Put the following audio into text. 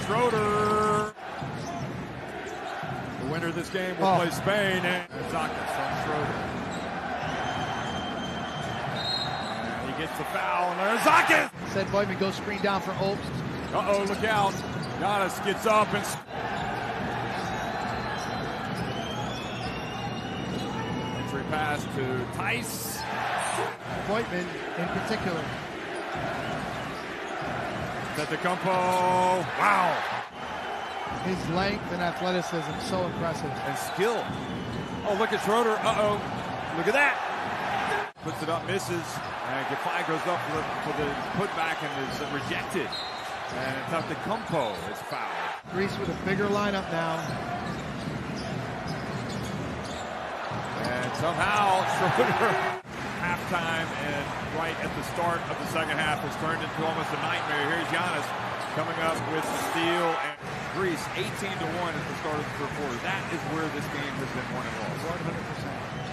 Schroder. The winner of this game will play Spain. And Zacchaeus on Schroder. And he gets the foul. And there's Zacchaeus. Said 𝘿𝙀𝙀 goes screen down for 𝘿𝙐𝙀𝙀. Uh-oh, look out. Giannis gets up and... Entry pass to Theis. 𝘿𝙀𝙀 in particular. Antetokounmpo. Wow. His length and athleticism, so impressive. And skill. Oh, look at Schroder. Uh-oh. Look at that. Puts it up, misses. And 𝘿𝙀𝙀 goes up for the putback and is rejected. And Antetokounmpo is fouled. Greece with a bigger lineup now. And somehow Schroder, halftime and right at the start of the second half, has turned into almost a nightmare. Here's Giannis coming up with the steal. And Greece 18-1 at the start of the third quarter. That is where this game has been won and lost. 100%.